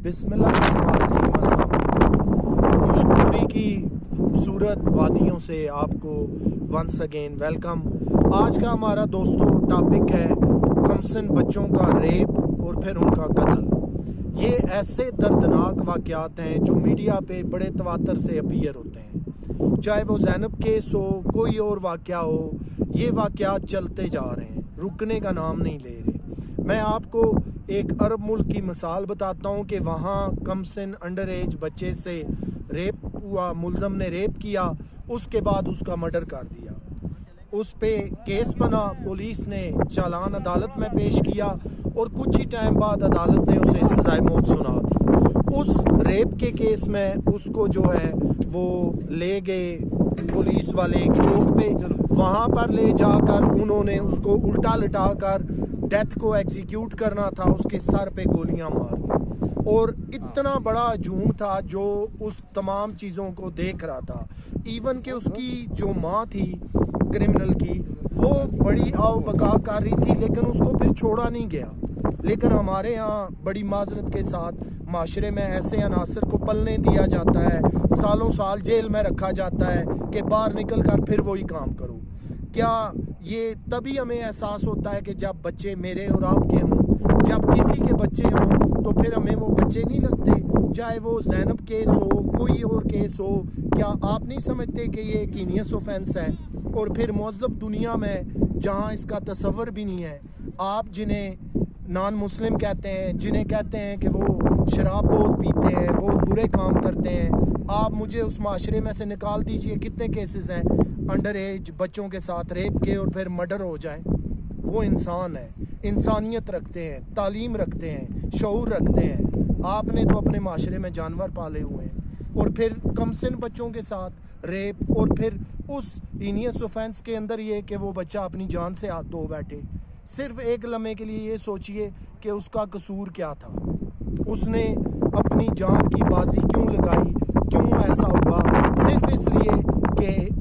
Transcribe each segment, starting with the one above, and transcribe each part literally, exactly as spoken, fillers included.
बिस्मिल्लाहिर्रहमानिर्रहीम। मुश्किल की खूबसूरत वादियों से आपको वंस अगेन वेलकम। आज का हमारा दोस्तों टॉपिक है कमसिन बच्चों का रेप और फिर उनका कत्ल। ये ऐसे दर्दनाक वाक़यात हैं जो मीडिया पे बड़े तवातर से अपीयर होते हैं, चाहे वो ज़ैनब केस हो, कोई और वाक़या हो। ये वाक़यात चलते जा रहे हैं, रुकने का नाम नहीं ले रहे। मैं आपको एक अरब मुल्क की मिसाल बताता हूँ कि वहाँ कमसिन अंडर एज बच्चे से रेप हुआ, मुलज़म ने रेप किया, उसके बाद उसका मर्डर कर दिया। उस पे केस बना, पुलिस ने चालान अदालत में पेश किया और कुछ ही टाइम बाद अदालत ने उसे सज़ाए मौत सुना दी। उस रेप के केस में उसको जो है वो ले गए पुलिस वाले एक चौक पे, वहाँ पर ले जाकर उन्होंने उसको उल्टा लिटा कर डेथ को एग्जीक्यूट करना था, उसके सर पे गोलियां मार दी। और इतना बड़ा झूम था जो उस तमाम चीज़ों को देख रहा था। इवन कि उसकी जो माँ थी क्रिमिनल की, वो बड़ी आओ बका कर रही थी, लेकिन उसको फिर छोड़ा नहीं गया। लेकिन हमारे यहाँ बड़ी माजरत के साथ माशरे में ऐसे अनासर को पलने दिया जाता है, सालों साल जेल में रखा जाता है कि बाहर निकल कर फिर वही काम करो। क्या ये तभी हमें एहसास होता है कि जब बच्चे मेरे और आपके हों, जब किसी के बच्चे हों तो फिर हमें वो बच्चे नहीं लगते, चाहे वो ज़ैनब केस हो, कोई और केस हो। क्या आप नहीं समझते कि ये एक हीनियस ऑफेंस है? और फिर मुअज़्ज़ब दुनिया में जहाँ इसका तसव्वुर भी नहीं है, आप जिन्हें नॉन मुस्लिम कहते हैं, जिन्हें कहते हैं कि वो शराब बहुत पीते हैं, बहुत बुरे काम करते हैं, आप मुझे उस माशरे में से निकाल दीजिए कितने केसेस हैं अंडर एज बच्चों के साथ रेप के और फिर मर्डर हो जाए। वो इंसान है, इंसानियत रखते हैं, तालीम रखते हैं, शऊर रखते हैं। आपने तो अपने माशरे में जानवर पाले हुए हैं और फिर कमसिन बच्चों के साथ रेप, और फिर उस हीनियस ऑफेंस के अंदर ये कि वो बच्चा अपनी जान से हाथ धो बैठे। सिर्फ एक लम्हे के लिए ये सोचिए कि उसका कसूर क्या था, उसने अपनी जान की बाजी क्यों लगाई, क्यों ऐसा हुआ? सिर्फ इसलिए कि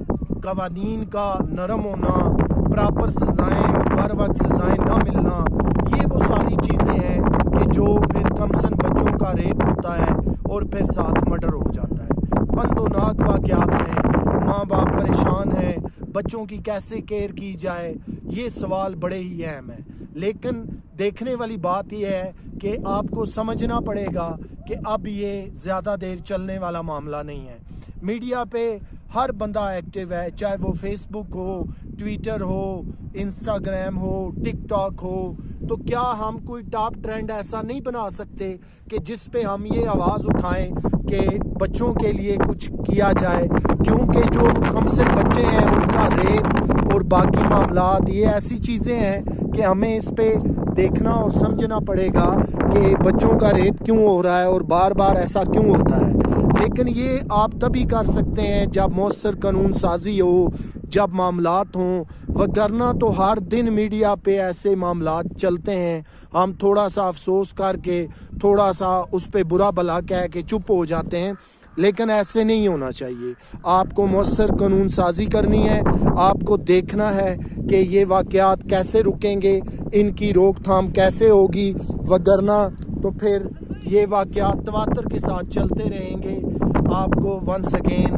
कवानीन का नरम होना, प्रॉपर सजाएं और बर वक्त सजाएं ना मिलना, ये वो सारी चीज़ें हैं कि जो फिर कमसिन बच्चों का रेप होता है और फिर साथ मर्डर हो जाता है। बंदोनाक वाक़यात हैं, माँ बाप परेशान हैं, बच्चों की कैसे केयर की जाए, ये सवाल बड़े ही अहम हैं। लेकिन देखने वाली बात यह है कि आपको समझना पड़ेगा कि अब ये ज़्यादा देर चलने वाला मामला नहीं है। मीडिया पे हर बंदा एक्टिव है, चाहे वो फेसबुक हो, ट्विटर हो, इंस्टाग्राम हो, टिकटॉक हो। तो क्या हम कोई टॉप ट्रेंड ऐसा नहीं बना सकते कि जिस पे हम ये आवाज़ उठाएं कि बच्चों के लिए कुछ किया जाए? क्योंकि जो कमसिन बच्चे हैं उनका रेप और बाकी मामलात, ये ऐसी चीज़ें हैं कि हमें इस पे देखना और समझना पड़ेगा कि बच्चों का रेप क्यों हो रहा है और बार बार ऐसा क्यों होता है। लेकिन ये आप तभी कर सकते हैं जब मौसर कानून साजी हो, जब मामलात हों, वगरना तो हर दिन मीडिया पे ऐसे मामलात चलते हैं, हम थोड़ा सा अफसोस करके, थोड़ा सा उस पे बुरा भला कह के चुप हो जाते हैं। लेकिन ऐसे नहीं होना चाहिए। आपको मौसर कानून साजी करनी है, आपको देखना है कि ये वाक़यात कैसे रुकेंगे, इनकी रोकथाम कैसे होगी, वगरना तो फिर ये वाक़यात तवातर के साथ चलते रहेंगे। आपको वंस अगेन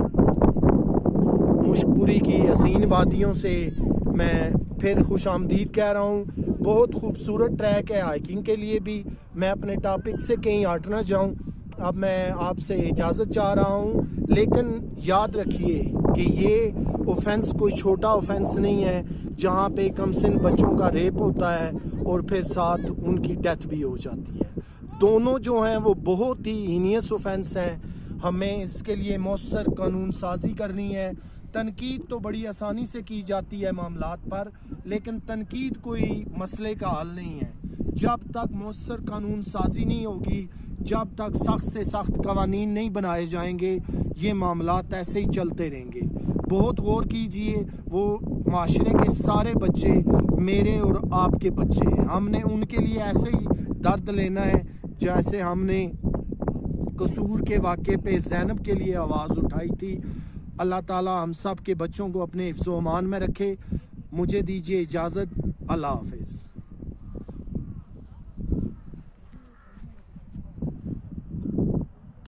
मुश्किल की हसीन वादियों से मैं फिर खुश आमदीद कह रहा हूँ। बहुत खूबसूरत ट्रैक है हाइकिंग के लिए भी। मैं अपने टॉपिक से कहीं हट ना जाऊँ, अब मैं आपसे इजाज़त चाह रहा हूँ। लेकिन याद रखिए कि ये ऑफेंस कोई छोटा ऑफेंस नहीं है, जहाँ पे कमसिन बच्चों का रेप होता है और फिर साथ उनकी डेथ भी हो जाती है। दोनों जो हैं वो बहुत ही हीनियस ऑफेंस हैं। हमें इसके लिए मौसर कानून साजी करनी है। तनकीद तो बड़ी आसानी से की जाती है मामलात पर, लेकिन तनकीद कोई मसले का हल नहीं है। जब तक मौसर कानून साजी नहीं होगी, जब तक सख्त से सख्त कवानीन नहीं बनाए जाएंगे, ये मामलात ऐसे ही चलते रहेंगे। बहुत गौर कीजिए, वो माशरे के सारे बच्चे मेरे और आपके बच्चे हैं। हमने उनके लिए ऐसे ही दर्द लेना है जैसे हमने कसूर के वाक़े पे ज़ैनब के लिए आवाज़ उठाई थी। अल्लाह ताला हम सब के बच्चों को अपने हिफ्ज़-ओ-अमान में रखे। मुझे दीजिए इजाज़त। अल्लाह हाफ़िज़।